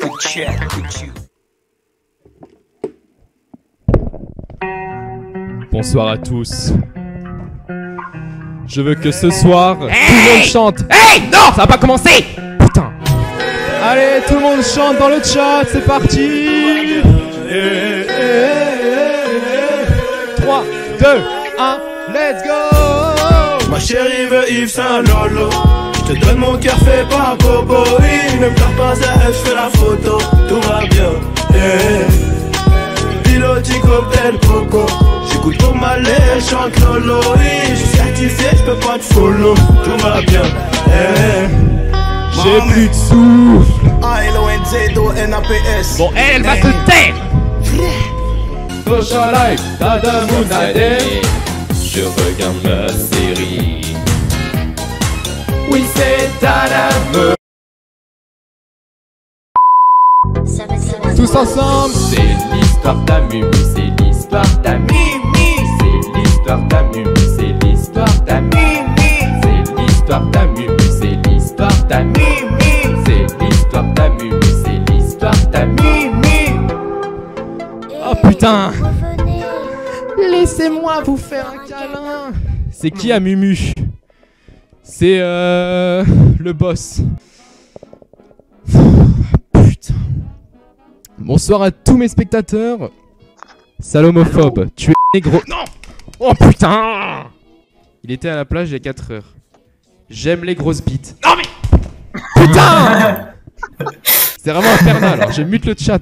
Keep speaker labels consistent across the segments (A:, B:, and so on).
A: Bonsoir à tous. Je veux que ce soir, tout le monde chante.
B: Hey, non, ça va pas commencer.
A: Putain. Allez, tout le monde chante dans le chat, c'est parti. 3, 2, 1, let's go.
C: Ma chérie veut Yves Saint Lolo. Je te donne mon cœur fait par Bobo. Il ne pleure pas, ça je fais la photo. Tout va bien. Piloti cocktail coco. J'écoute pour ma lait, chante Lolo. Je suis certifié, je peux pas te follow. Tout va bien.
A: J'ai plus de souffle.
C: A-L-O-N-Z-O-N-A-P-S.
B: Bon, elle va se taire.
A: Prochain live, Tada Moonade.
D: Je regarde ma série.
A: Oui, c'est Tada Moon. Tous ensemble.
D: C'est l'histoire d'un Mumu, c'est l'histoire d'un Mimi. C'est l'histoire d'un Mumu, c'est l'histoire d'un Mimi. C'est l'histoire d'un Mumu, c'est l'histoire d'un Mimi. C'est l'histoire d'un Mumu, c'est l'histoire d'un Mimi.
A: Oh putain. Laissez-moi vous faire un câlin. C'est qui à Mumu? C'est le boss. Putain. Bonsoir à tous mes spectateurs. Sale homophobe, tu es négro. Non. Oh putain. Il était à la plage il y a 4 heures. J'aime les grosses bites.
B: Non mais.
A: Putain. C'est vraiment infernal, alors je mute le chat.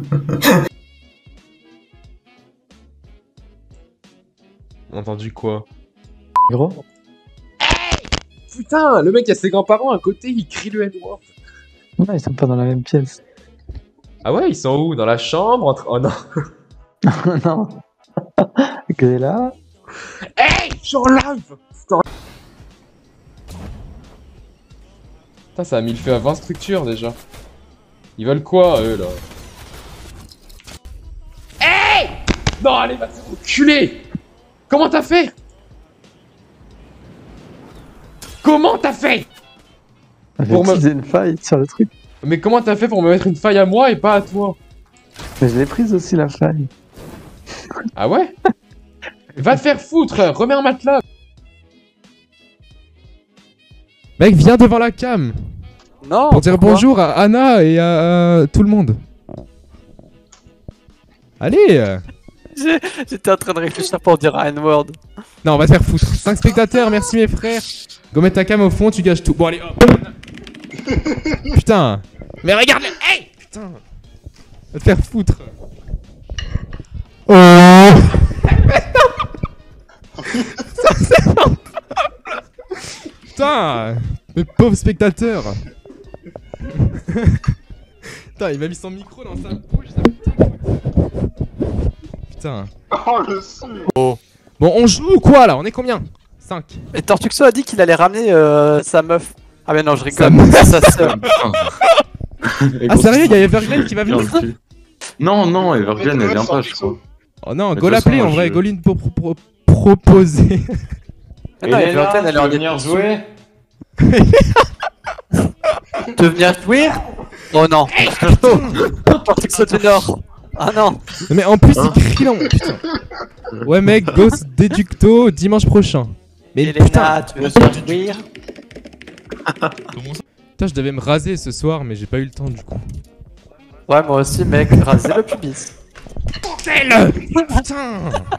E: Entendu quoi?
A: Gros.
E: Putain, le mec a ses grands-parents à côté, il crie le N-word.
F: Non, ils sont pas dans la même pièce.
E: Ah ouais, ils sont où? Dans la chambre entre... Oh non.
F: Non. Que là.
E: Hey, je suis en live. Putain, ça a mis le feu à 20 structures déjà. Ils veulent quoi, eux, là?
B: Hey.
E: Non, allez, va te faire enculer. Comment t'as fait?
B: Comment t'as fait?
F: J'ai
E: Pour me-
F: utilisé une faille sur le truc.
E: Mais comment t'as fait pour me mettre une faille à moi et pas à toi?
F: Mais je l'ai prise aussi la faille.
E: Ah ouais? Va te faire foutre, remets un matelas.
A: Mec, viens devant la cam
F: Non.
A: pour dire
F: pourquoi
A: bonjour à Anna et à tout le monde. Allez.
F: J'étais en train de réfléchir pour dire un word.
A: Non, on va te faire foutre. 5 spectateurs, merci mes frères. Go mettre ta cam au fond, tu gages tout. Bon, allez, hop. Putain.
B: Mais regarde. Hey.
A: Putain. Va te faire foutre. Oh. Putain. Mes pauvres spectateurs. Putain, il m'a mis son micro dans sa bouche. Putain.
G: Oh le son.
A: Bon, on joue ou quoi là? On est combien? 5.
F: Et Tortuxo a dit qu'il allait ramener sa meuf. Ah mais non, je rigole.
A: Sa meuf.
F: C'est sa sœur.
A: Ah sérieux, il y a Everglade qui va venir?
G: Non, non, Everglade elle vient pas, je crois.
A: Oh non,
G: Mais
A: go
G: de toute
A: l'appeler
G: façon,
A: en vrai,
G: je-
A: go l'in proposer.
F: Ah non, Everglade, elle est en
G: venir jouer?
F: De venir jouer. Oh non. Tortuxo du Nord. Ah non.
A: Mais en plus, il crie long. Putain. Ouais, mec, Ghost Deducto dimanche prochain. Mais putain,
F: tu veux venir jouer?
A: putain, je devais me raser ce soir, mais j'ai pas eu le temps du coup.
F: Ouais, moi aussi, mec. Raser le pubis.
A: Putain.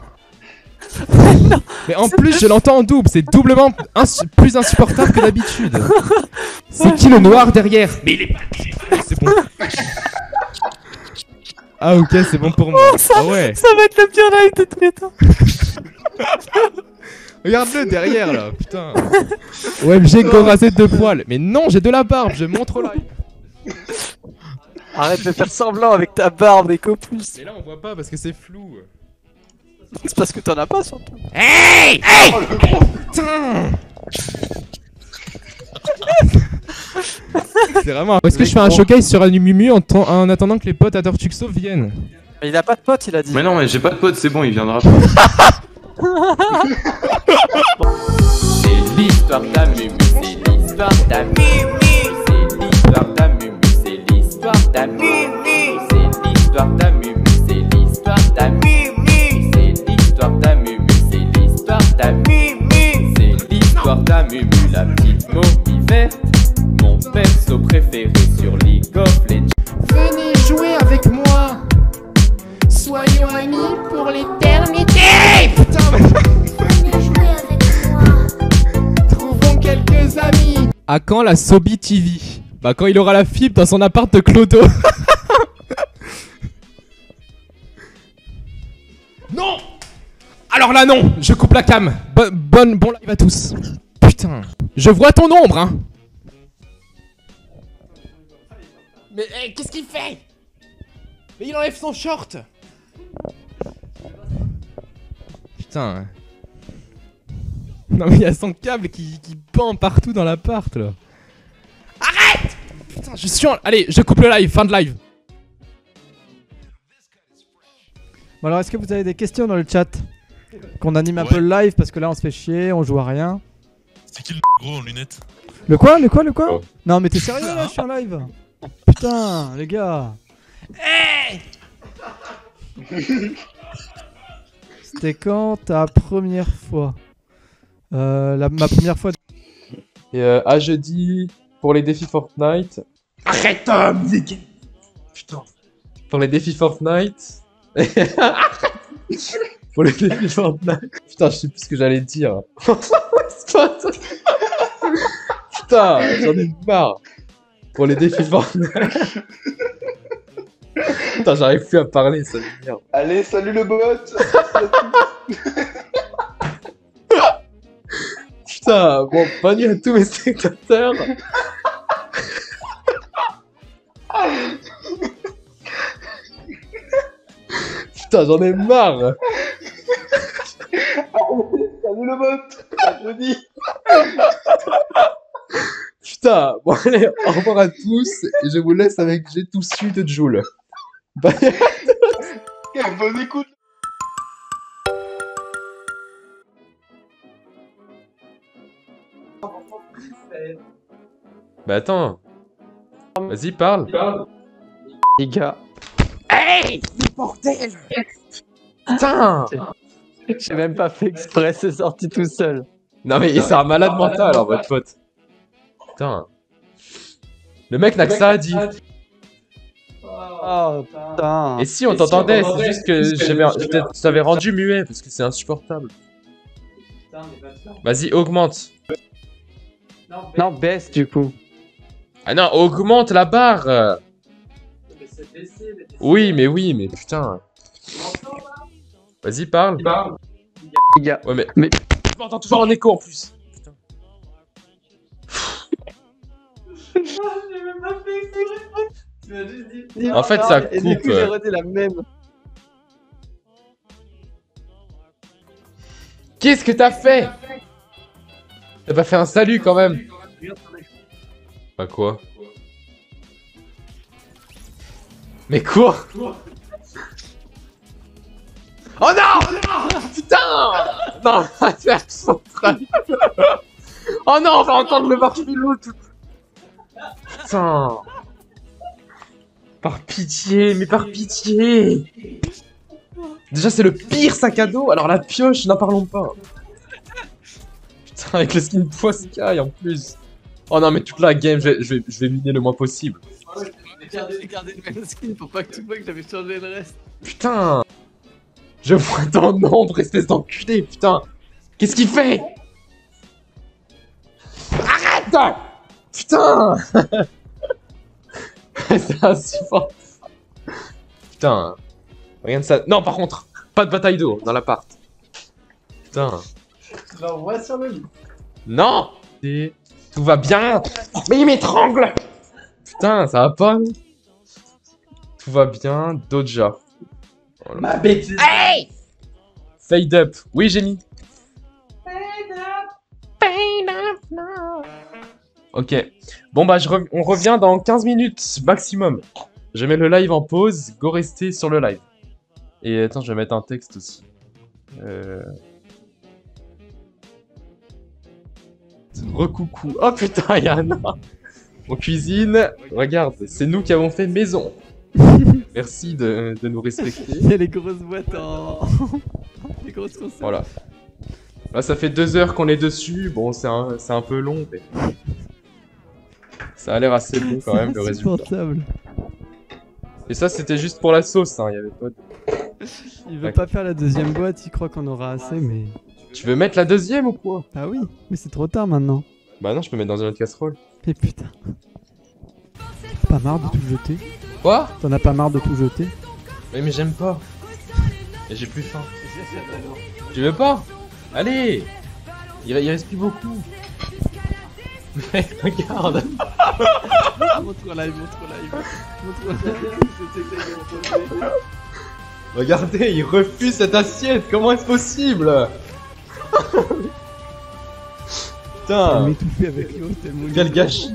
A: Mais en plus, je l'entends en double, c'est doublement plus insupportable que d'habitude. C'est qui le noir derrière?
B: Mais il est pas.
A: C'est bon. Ah ok, c'est bon pour moi. Ah ouais.
F: Ça va être le pire live de tous les temps.
A: Regarde-le derrière là, putain. OMG, go rasé de poils. Mais non, j'ai de la barbe, je montre au live.
F: Arrête de faire semblant avec ta barbe et qu'au plus.
A: Mais là, on voit pas parce que c'est flou.
F: C'est parce que t'en as pas surtout.
B: Hey. Hey.
A: Putain. C'est vraiment. Est-ce que je fais un showcase sur Anumumu en attendant que les potes à Tortuxo viennent?
F: Mais il a pas de pote, il a dit.
G: Mais non, mais j'ai pas de pote, c'est bon, il viendra pas.
D: C'est l'histoire d'un Mumu, c'est l'histoire d'un Mimi. C'est l'histoire d'un Mumu, c'est l'histoire l'histoire d'Amimi. C'est l'histoire d'Amimi, c'est l'histoire d'Amimi. C'est l'histoire d'Amimi, c'est l'histoire d'Amimi. C'est l'histoire d'Amimi, la petite momie verte. Mon perso préféré sur League of Legends.
B: Venez jouer avec moi. Soyons amis pour l'éternité. Putain, venez jouer avec moi. Trouvons quelques amis.
A: À quand la Sobi TV? Bah quand il aura la fibre dans son appart de Clodo. Non. Alors là non, je coupe la cam. Bon live à tous. Putain, je vois ton ombre hein.
B: Mais qu'est-ce qu'il fait? Mais il enlève son short.
A: Putain. Non mais il y a son câble qui pend partout dans l'appart là.
B: Arrête!
A: Putain, je suis en... Allez, je coupe le live, fin de live.
H: Bon alors, est-ce que vous avez des questions dans le chat? Qu'on anime un peu le live parce que là on se fait chier, on joue à rien.
I: C'est qui le gros en lunettes?
H: Le quoi? Le quoi? Le quoi?
G: Oh.
H: Non mais t'es sérieux là? Je suis en live. Putain, les gars.
B: Hey!
H: C'était quand ta première fois? Ma première fois.
E: Et à jeudi, pour les défis Fortnite.
B: Arrête, musique.
E: Putain. Pour les défis Fortnite. Pour les défis Fortnite. Putain, je sais plus ce que j'allais dire. Putain, j'en ai marre. Pour les défis Fortnite. Putain, j'arrive plus à parler, ça m'énerve.
G: Allez, salut le bot.
E: Putain, bon, bonne nuit à tous mes spectateurs. Putain, j'en ai marre.
G: Salut le bot. Je dis.
E: Putain, bon allez, au revoir à tous et je vous laisse avec J'ai tout su de Joule. Bye.
G: Bonne écoute.
E: Bah attends. Vas-y, parle.
F: Les gars,
B: Hey! Bordel!
E: Putain.
F: j'ai même pas fait exprès, c'est sorti tout seul.
E: Non mais c'est un malade mental alors votre pote. Putain. Le mec n'a que ça à dire.
F: Oh putain.
E: Et si on t'entendait, c'est juste que je t'avais rendu muet parce que c'est insupportable. Vas-y, augmente.
F: Non, baisse du coup.
E: Ah non, augmente la barre. Oui, mais putain. Vas-y, parle.
F: Les gars,
E: Ouais,
F: mais-
E: je m'entends toujours en écho en plus. En fait, ça
F: et du
E: coupe.
F: coup, j'ai redit la même.
E: Qu'est-ce que t'as fait? T'as pas fait un salut quand même? Bah quoi? Mais quoi? Oh non! Putain! Non, on va faire son travail. Oh non, on va entendre le marshmallow tout. Putain! Par pitié, mais par pitié! Déjà, c'est le pire sac à dos, alors la pioche, n'en parlons pas. Putain, avec le skin Poiscaille en plus. Oh non, mais toute la game, je vais miner le moins possible.
F: Gardez le même skin pour pas que tu vois que j'avais changé le reste.
E: Putain! Je vois ton nombre, espèce d'enculé, putain! Qu'est-ce qu'il fait? Arrête! Putain! C'est insupportable. Putain. Regarde ça. Non, par contre, pas de bataille d'eau dans l'appart. Putain.
H: L'envoie sur le lit.
E: Non! Tout va bien! Mais il m'étrangle! Putain, ça va pas? Tout va bien, Doja. Voilà.
B: Ma bêtise! Hey!
E: Fade up. Oui, j'ai mis. Ok. Bon bah, on revient dans 15 minutes maximum. Je mets le live en pause. Go rester sur le live. Et attends, je vais mettre un texte aussi. Recoucou. Oh putain, Yana. On cuisine. Regarde, c'est nous qui avons fait maison. Merci de nous respecter.
H: Il y a les grosses boîtes en. Les grosses conserves.
E: Voilà. Là, ça fait 2 heures qu'on est dessus. Bon, c'est un peu long, mais. Ça a l'air assez bon quand même, le résultat.
H: Insupportable.
E: Et ça, c'était juste pour la sauce, hein. Il y avait pas de...
H: Il veut pas faire la deuxième boîte, il croit qu'on aura assez, mais.
E: Tu veux mettre la deuxième ou quoi?
H: Ah oui, mais c'est trop tard maintenant.
E: Bah non, je peux mettre dans une autre casserole.
H: Mais putain. T'as pas marre de tout jeter?
E: Quoi?
H: T'en as pas marre de tout jeter?
E: Mais j'aime pas. Et j'ai plus faim. Tu veux pas? Allez! Il reste plus beaucoup. Mec, regarde!
H: Montre live.
E: Regardez, il refuse cette assiette! Comment est-ce possible? Putain!
H: Il m'étouffait avec l'eau tellement.
E: Quel gâchis!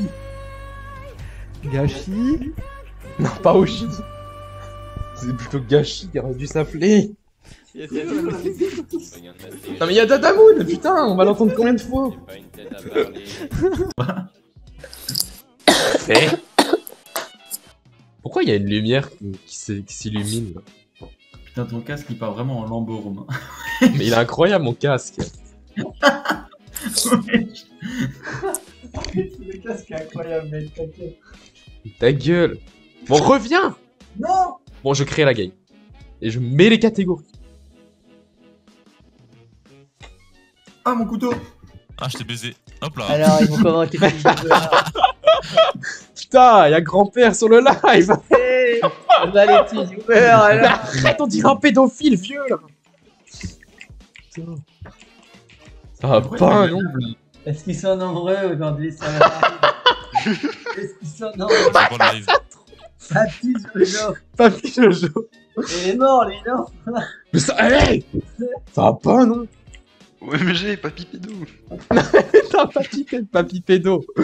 H: Gâchis?
E: Non, pas Oshi! C'est plutôt gâchis qui aurait dû s'appeler! Non mais y'a Dadamoun, putain, on va l'entendre combien de fois? Pourquoi il y a une lumière qui s'illumine là?
J: Putain, ton casque il part vraiment en lambeau, Romain.
E: Mais il est incroyable mon casque.
H: Le casque est incroyable, mec, t'inquiète.
E: Ta gueule. Bon, reviens.
H: Non.
E: Bon, je crée la game. Et je mets les catégories.
J: Ah, mon couteau.
I: Ah, je t'ai baisé. Hop là.
H: Alors, ils vont commenter.
E: Putain, y'a grand-père sur le live.
H: On a les petits youtubeurs, alors.
E: Arrête, on dirait un pédophile vieux là. Putain. Ça va pas, non.
H: Est-ce qu'ils sont nombreux aujourd'hui sur le live? Est-ce qu'ils sont nombreux? Papy Jojo.
E: Papy Jojo.
H: Il est mort, lui, non?
E: Mais ça, hey, ça va pas, non?
G: OMG, papy pédo.
E: Putain, papy pédo.
I: Ah,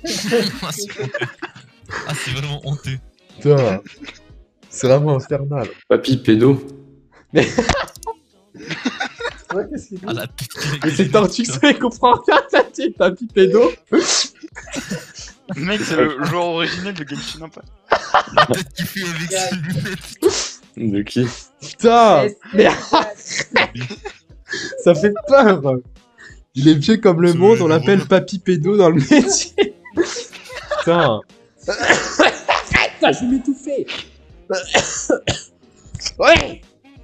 I: c'est vraiment honteux.
E: Putain. C'est vraiment infernal.
K: Papy pédo.
E: Mais.
H: Ouais, qu'est-ce qu'il dit?
I: Ah, la tête qu'il a
E: Mais c'est Tortue, ça il comprend rien, t'as dit papy pédo.
G: Mec, c'est le joueur original de Genshin Impact.
I: La tête qu'il fait avec ses lunettes.
K: De qui?
E: Putain. Mais ça fait peur. Il est vieux comme le monde, on l'appelle papy pédo dans le métier. Putain. Putain, je vais m'étouffer. Ouais.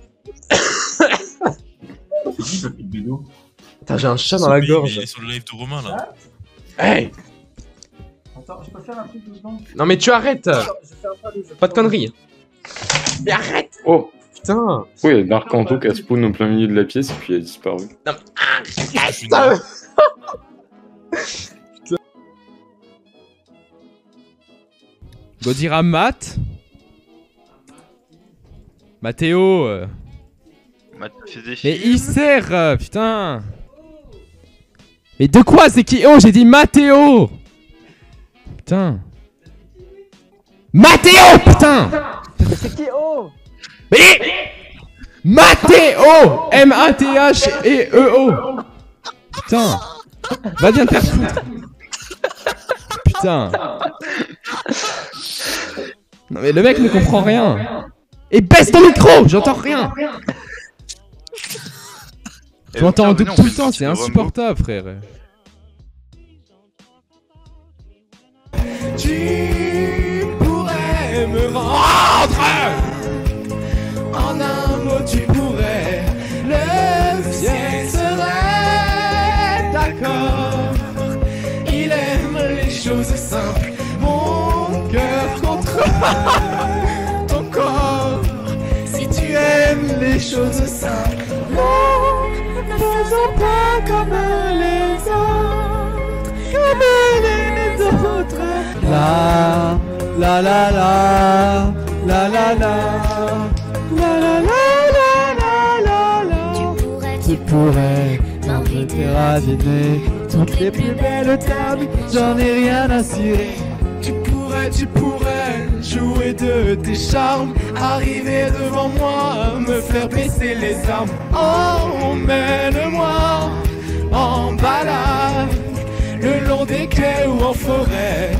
E: Putain, j'ai un chat dans la gorge.
I: Il est sur le live de Romain là.
E: Hey.
H: Attends, je peux faire un truc de secondes?
E: Non mais tu arrêtes. Pas de conneries. Mais arrête.
K: Oh.
E: Putain.
K: Oui, il y a Dark Anto qui a spawn au plein milieu de la pièce et puis il a disparu.
E: Non mais arrête.
A: Godira Matt. Mathéo. Mais il sert, putain. Mais de quoi c'est qui? Oh, j'ai dit Mathéo. Putain. Mathéo, putain.
H: C'est qui? Oh.
A: Mais Mathéo. M-A-T-H-E-E-O. Putain. Va bien te faire foutre. Putain. Non mais le mec ne comprend rien. Et baisse ton micro, j'entends rien. Je m'entends en doute tout le temps, c'est insupportable, frère.
C: Tu pourrais me rendre. En un mot, tu pourrais. Le ciel serait d'accord. Il aime les choses simples. Mon cœur contre ton corps. Si tu aimes les choses simples, ne faisons pas comme les autres. Comme les autres.
H: La la la la la la la la la la. Tu pourrais m'inviter à dîner. Toutes les plus belles tables, j'en ai rien à cirer.
C: Tu pourrais jouer de tes charmes, arriver devant moi, me faire baisser les armes. Emmène-moi en balade, le long des quais ou en forêt.